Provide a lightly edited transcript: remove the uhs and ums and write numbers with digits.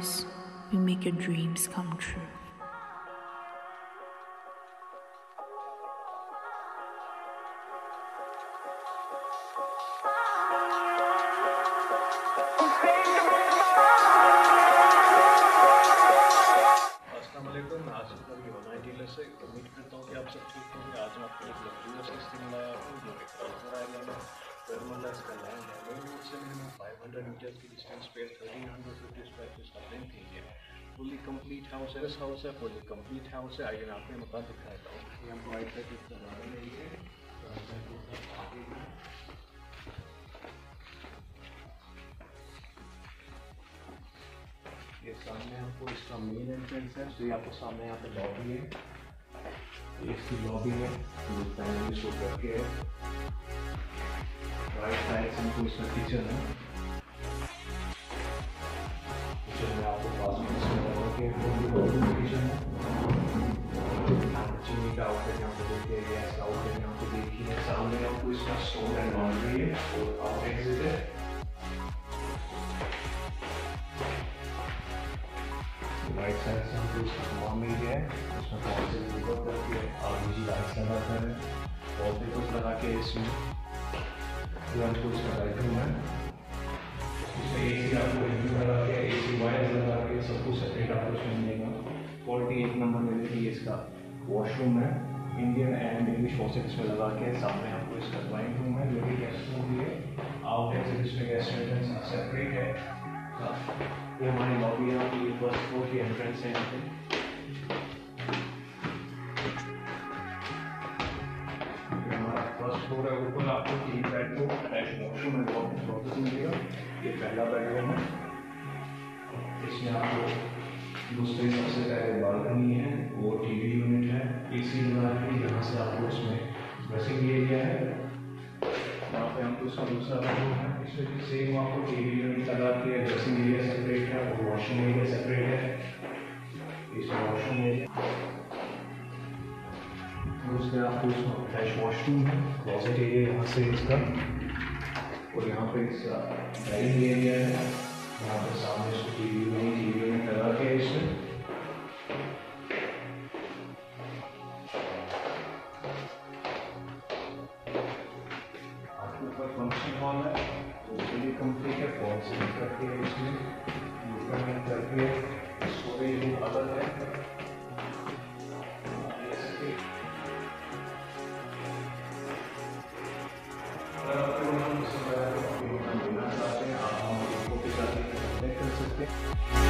because we make your dreams come true. से उम्मीद करता हूँ कि आप सब ठीक होंगे। आज मैं आपको एक लग्जरियस लिस्टिंग लाया हूँ जो कि क्रलपोरा एरिया में वेरमला इसका लैंड है। मेन रोड से मिनिमम 500 मीटर्स की डिस्टेंस पे 1350 स्क्वायर फीट का रेंट है। फुली कंप्लीट हाउस है, हाउस है फुली कंप्लीट हाउस है। आइए मैं आपको मकान दिखाता हूँ। ये हम वाइट तक ये सामने आपको इसका मेन एंट्रेंस है। तो ये आपको सामने यहाँ पे लॉबी है, इसकी लॉबी है जो पैनल शो करके है। राइट साइड से हमको इसका किचन है। किचन में आपको बाथरूम किचन है। चिमनी का आउटलेट यहाँ पे देखिए, गैस का आउटलेट यहाँ पे देखिए। सामने आपको इसका स्टोर एंड लॉन्ड्री है और आउट एग्जिट है। राइट साइड से हमको इसका तमाम एरिया है, इसमें कौन से ऊपर करके आरबीजी लाइट्स लगा कर है, वॉलपेपर्स लगा के इसमें जो हमको इसका बेडरूम है। इसमें एसी आपको रिव्यू लगा के, एसी वायर लगा के सब कुछ सेपरेट आपको इसमें मिलेगा। क्वालिटी 1 नंबर मिलेगी। इसका वॉशरूम है, इंडियन एंड इंग्लिश वॉशर इसमें लगा के। सामने आपको इसका ड्राइंग रूम है जो कि गेस्ट रूम भी है। आउट एग्जिट इसमें गेस्ट एंट्रेंस सेपरेट है। ये हमारी लॉबी है, ये फर्स्ट फ्लोर की एंट्रेंस है। यहाँ पे हमारा फर्स्ट फ्लोर है। ऊपर आपको 3 bedroom attach washroom and walking closet मिलेगा। ये पहला बेडरूम है। इसमें आपको दूसरे सबसे पहले बालकनी है, वो टीवी यूनिट है, एसी लगा के। यहाँ से आपको इसमें ड्रेसिंग एरिया है। यहाँ पे हमको इसका दूसरा बेडरूम है। इसमें भी सेम आपको टीवी यूनिट लगा के ड्रेसिंग एरिया सेपरेट है और वॉशरूम एरिया सेपरेट है। इसमें वॉशरूम एरिया दूसरे आपको इसमें अटैच वॉशरूम है, क्लोजेट एरिया यहाँ से इसका। और यहाँ पे इसका डाइनिंग एरिया है। यहाँ पे सामने इसको टीवी यूनिट लगा के इसमें। फंक्शन हॉल है तो उसके लिए कंप्लीट है। फॉल से करके इसमें यूटिलाइज करके स्टोरेज रूम अलग है। अगर आपको लेना चाहते हैं आप हमको के साथ कनेक्ट कर सकते हैं।